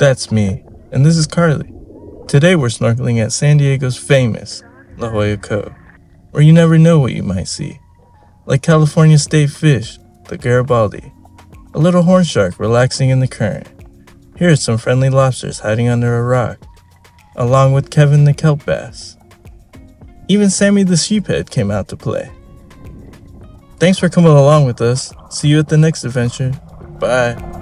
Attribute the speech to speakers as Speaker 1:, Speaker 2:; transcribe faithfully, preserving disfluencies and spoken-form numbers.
Speaker 1: That's me, and this is Carly. Today we're snorkeling at San Diego's famous Jolla Cove, where you never know what you might see. Like California state fish, the garibaldi, a little horn shark relaxing in the current. Here are some friendly lobsters hiding under a rock, along with Kevin the kelp bass. Even Sammy the sheephead came out to play. Thanks for coming along with us. See you at the next adventure. Bye.